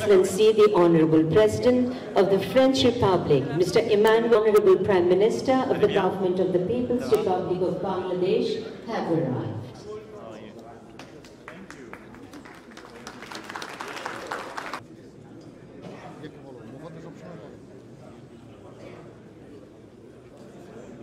Excellency, the Honorable President of the French Republic, Mr. Emmanuel, Honorable Prime Minister of the Government of the People's Republic of Bangladesh, have arrived.